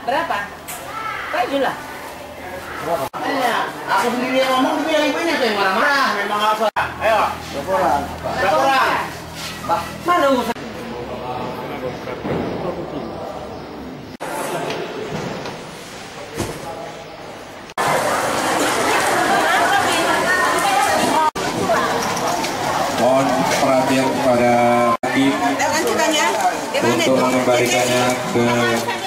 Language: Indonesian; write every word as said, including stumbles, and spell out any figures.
Berapa? Baju lah. Berapa? Iya, aku sendiri yang ngomong, tapi yang ibunya tuh yang marah-marah. Memang apa? Ayo, laporan. Laporan. Bah, mana urusan? Mohon perhatian kepada hakim untuk mengembalikannya ke